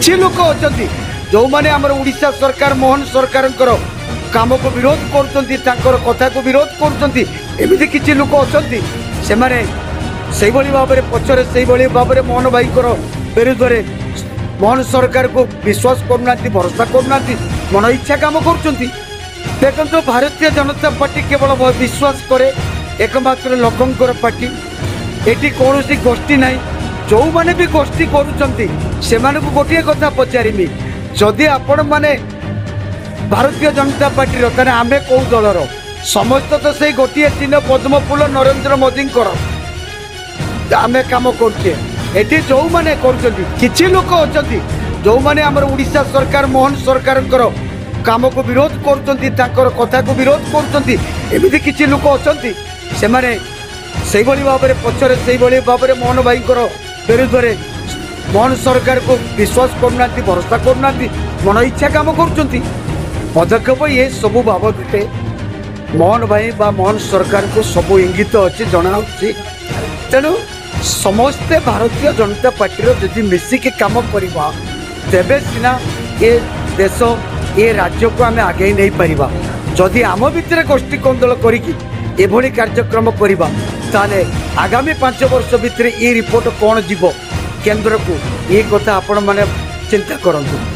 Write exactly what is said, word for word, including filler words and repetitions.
किछि लोक अछंती जो माने हमर उड़ीसा सरकार मोहन सरकार काम को विरोध करछंती तांकर कथा को विरोध करछंती एमिति किछि लोक अछंती से माने सेही भली भाबरे पछरे सेही भली भाबरे मोहन भाई कर विरुद्ध रे मोहन सरकार को विश्वास करना भरोसा करना मन इच्छा काम करछंती। देखो भारतीय जनता पार्टी केवल विश्वास करे एकमात्र लोकंकर पार्टी एटी कौन सी गोष्ठी ना जो मैंने भी गोष्ठी करुँच से गोटे कथा पचारि जदि आपण मैंने भारतीय जनता पार्टी रे आम कौ दलर समस्त तो से गोटे चिन्ह पद्म फूल नरेंद्र मोदी आम कम कर जो मैंने कर लोक अच्छा जो मैंने आम उड़ीसा सरकार मोहन सरकार काम को विरोध करछंती तांकर कथा को विरोध करछंती एमिति किछि लोक अछंती से माने सेही भली भाबरे पछरे सेही भली भाबरे मोहन भाई कर विरुद्ध रे मोहन सरकार को विश्वास करना भरोसा करना मन इच्छा काम करछंती। पदक्षेप ये सब बाबद मोहन भाई बा मोहन सरकार को सब इंगित अच्छे जना तेणु समस्ते भारतीय जनता पार्टी जदि मिसिक काम करवा तेबे सिना ये देश ये राज्य को आम आगे नहीं पारिबा। जदि आम भितर गोष्ठी कोंदल करी कार्यक्रम करवा ताले आगामी पांच वर्ष भितर ये रिपोर्ट कौन जीव केंद्र को ये कथा आपण माने चिंता करंतु।